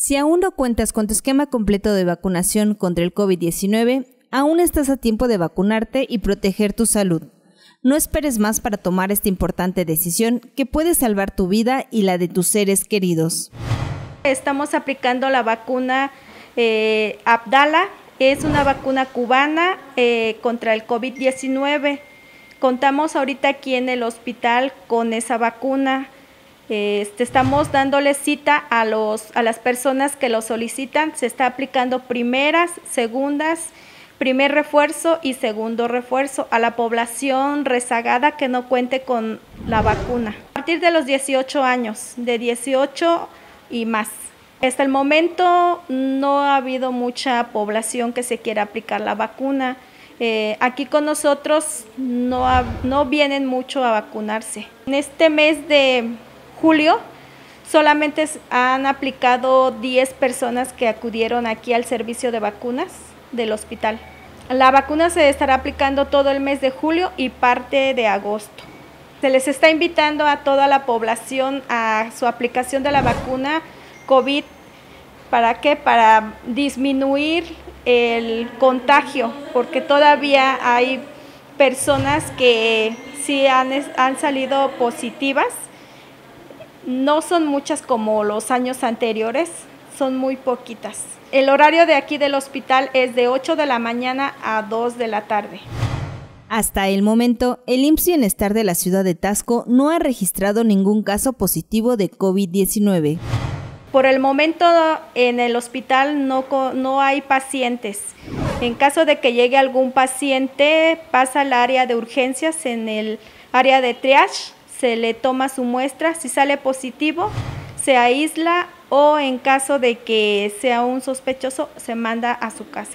Si aún no cuentas con tu esquema completo de vacunación contra el COVID-19, aún estás a tiempo de vacunarte y proteger tu salud. No esperes más para tomar esta importante decisión que puede salvar tu vida y la de tus seres queridos. Estamos aplicando la vacuna Abdala, es una vacuna cubana contra el COVID-19. Contamos ahorita aquí en el hospital con esa vacuna. Estamos dándole cita a las personas que lo solicitan. Se está aplicando primeras, segundas, primer refuerzo y segundo refuerzo a la población rezagada que no cuente con la vacuna. A partir de los 18 años, de 18 y más. Hasta el momento no ha habido mucha población que se quiera aplicar la vacuna. Aquí con nosotros no vienen mucho a vacunarse. En este mes de julio solamente han aplicado 10 personas que acudieron aquí al servicio de vacunas del hospital. La vacuna se estará aplicando todo el mes de julio y parte de agosto. Se les está invitando a toda la población a su aplicación de la vacuna COVID. ¿Para qué? Para disminuir el contagio, porque todavía hay personas que sí han salido positivas. No son muchas como los años anteriores, son muy poquitas. El horario de aquí del hospital es de 8 de la mañana a 2 de la tarde. Hasta el momento, el IMSS Bienestar de la ciudad de Taxco no ha registrado ningún caso positivo de COVID-19. Por el momento en el hospital no hay pacientes. En caso de que llegue algún paciente, pasa al área de urgencias, en el área de triage, se le toma su muestra, si sale positivo, se aísla o en caso de que sea un sospechoso, se manda a su casa.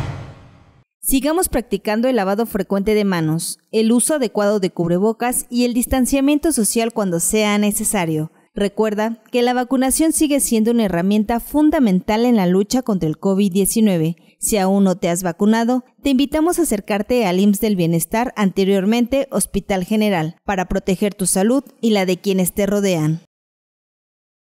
Sigamos practicando el lavado frecuente de manos, el uso adecuado de cubrebocas y el distanciamiento social cuando sea necesario. Recuerda que la vacunación sigue siendo una herramienta fundamental en la lucha contra el COVID-19. Si aún no te has vacunado, te invitamos a acercarte al IMSS del Bienestar, anteriormente Hospital General, para proteger tu salud y la de quienes te rodean.